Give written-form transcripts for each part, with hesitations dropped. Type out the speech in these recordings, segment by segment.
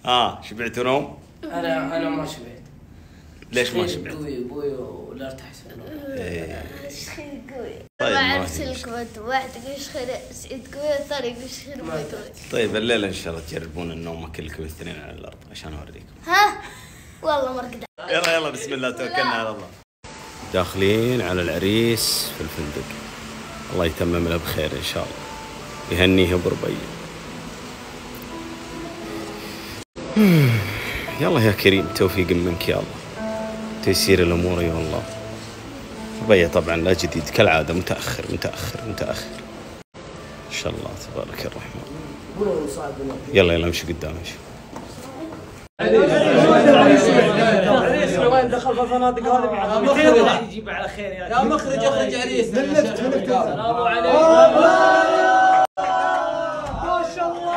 شبعتوا نوم؟ انا ما شبعت. ليش ما شبعت؟ قوي ولا ارتاح شخير قوي. طيب ما عرفت الكبت واحد يشخر سعيد قوي الثاني يشخر قوي. طيب الليلة إن شاء الله تجربون النوم كلكم الاثنين على الأرض عشان أوريكم. ها؟ والله ما رقد. يلا بسم الله توكلنا على الله. داخلين على العريس في الفندق، الله يتمم له بخير إن شاء الله، يهنيه بربيع. يلا يا كريم، توفيق منك يا الله، تيسير الأمور يا الله. ربيع طبعا لا جديد كالعادة، متأخر إن شاء الله تبارك الرحمن. يلا امشي قدام امشي. وين دخل في الفنادق هذه يجيب على خير يا مخرج اخرج عريس من لفت. السلام عليكم. ما شاء الله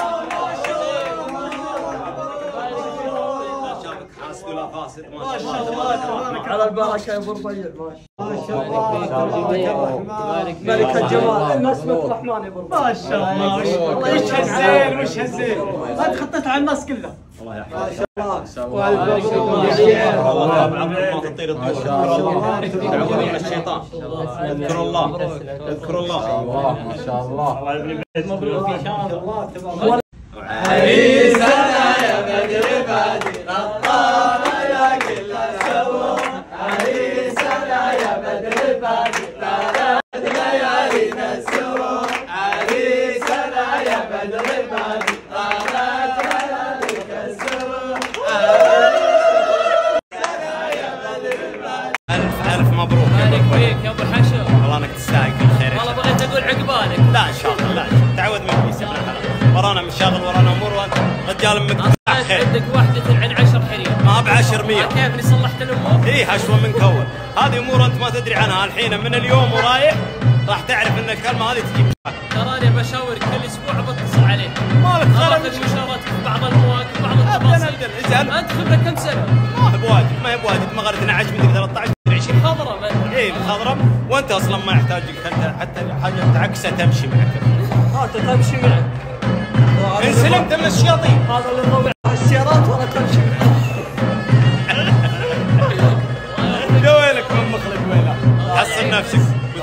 ما شاء الله تبارك على البركه يا ابو ربيع. ما شاء الله ملك الجمال نسمة الرحمن يا ابو ربيع. ما شاء الله وش هالزين وش هالزين. انت خطيت على الناس كلها. الله يحفظك. ما شاء الله. والله ما تطير الطيور. ما شاء الله. تعوذوا من الشيطان. اذكروا الله. ما شاء الله. مبروك ان شاء الله. عريسنا يا بدر بادي نطانا يا كل سوق. عريسنا يا بدر بادي طارت ليالينا السوق. عريسنا يا بدر بادي طارت ليالينا السوق. عريسنا يا بدر بادي. ألف مبروك. عليك فيك يا ابو حشو. والله انك تستاهل كل خير. والله بغيت اقول عقبالك. لا ان شاء الله، لا تعود مني يا ابن الحلال. ورانا مشاغل ورانا امور، وانت رجال منك خير. عندك وحده عن 10 حريم. ما ب10 100. كيفني صلحت الامور؟ هشوه منك اول. هذه امور انت ما تدري عنها الحين، من اليوم ورايح راح تعرف ان الكلمه هذه تجيب. تراني بشاورك كل اسبوع بتصل عليك. مالك خرب اخذ مشاورات في بعض المواقف بعض التفاصيل. انت خبرك كم سنه؟ ما هي بواجد ما غير 12 من 13 20. مخضرم انت. مخضرم، وانت اصلا ما يحتاجك حتى حاجه تعكسه تمشي معك. انت تمشي معك. انسلمت من الشياطين. هذا اللي يضوي السيارات ولا تمشي معك. وينك من مخلد وينك؟ حصن نفسك.